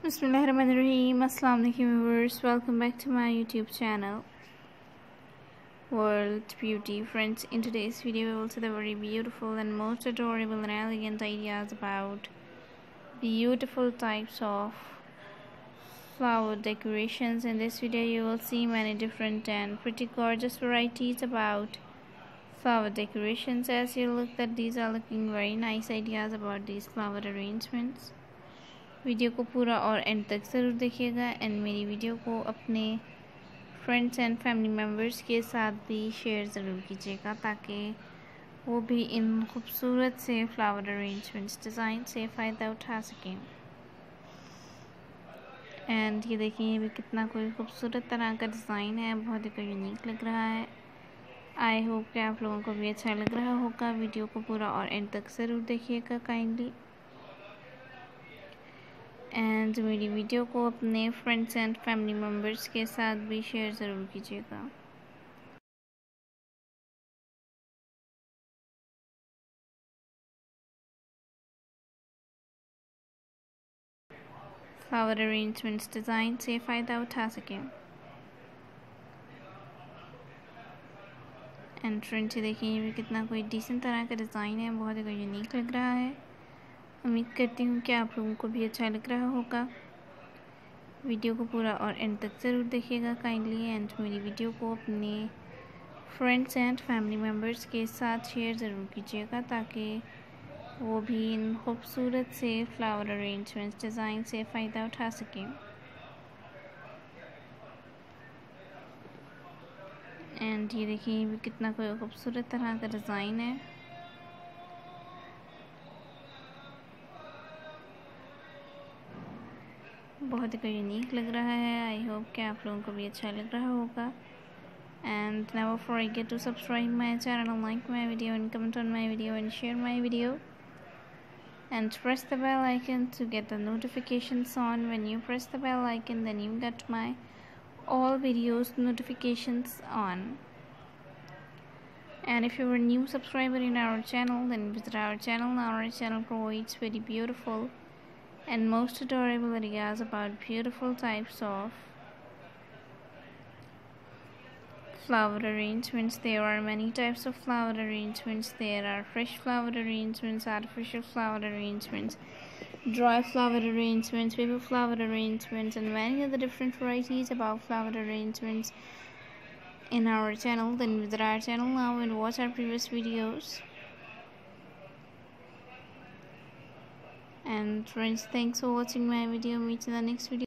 Bismillahirrahmanirrahim. Assalamu alaikum viewers. Welcome back to my YouTube channel World Beauty. Friends, in today's video we will see the very beautiful and most adorable and elegant ideas about beautiful types of flower decorations. In this video you will see many different and pretty gorgeous varieties about flower decorations. As you look that these are looking very nice ideas about these flower arrangements. Video को पूरा और and तक ज़रूर देखिएगा and मेरी video को अपने friends and family members के साथ भी शेयर ज़रूर कीजिएगा ताकि वो भी इन खूबसूरत से फ्लावर अरेंजमेंट्स डिज़ाइन से फ़ायदा उठा सकें। एंड ये देखिए ये भी कितना कोई खूबसूरत तरह का डिज़ाइन है, बहुत ही कोई यूनिक लग रहा है। आई होप कि आप लोगों को भी अच्छा लग रहा होगा। वीडियो को पूरा और एंड तक ज़रूर देखिएगा काइंडली एंड मेरी वीडियो को अपने फ्रेंड्स एंड फैमिली मेम्बर्स के साथ भी शेयर ज़रूर कीजिएगा। फ्लावर अरेंजमेंट्स डिज़ाइन से फ़ायदा उठा सकें। एंड फ्रेंड्स ये देखिए ये भी कितना कोई डिसेंट तरह का डिज़ाइन है, बहुत ही कोई यूनिक लग रहा है। उम्मीद करती हूँ कि आप लोगों को भी अच्छा लग रहा होगा। वीडियो को पूरा और एंड तक ज़रूर देखिएगा काइंडली एंड मेरी वीडियो को अपने फ्रेंड्स एंड फैमिली मेम्बर्स के साथ शेयर ज़रूर कीजिएगा ताकि वो भी इन खूबसूरत से फ्लावर अरेंजमेंट्स डिज़ाइन से फ़ायदा उठा सकें। एंड ये देखिए ये भी कितना कोई खूबसूरत तरह का डिज़ाइन है। बहुत ही यूनिक लग रहा है। आई होप कि आप लोगों को भी अच्छा लग रहा होगा। And never forget to subscribe my channel, like my video and comment on my video and share my video and press the bell icon to get the notifications on. When you press the bell icon then you get my all videos notifications on. And if you're a new subscriber in our channel then visit our channel. Our channel provides very beautiful and most adorable ideas about beautiful types of flower arrangements. There are many types of flower arrangements. There are fresh flower arrangements, artificial flower arrangements, dry flower arrangements, paper flower arrangements, and many other different varieties about flower arrangements in our channel. Then visit our channel now and watch our previous videos. And friends, thanks for watching my video. Meet you in the next video.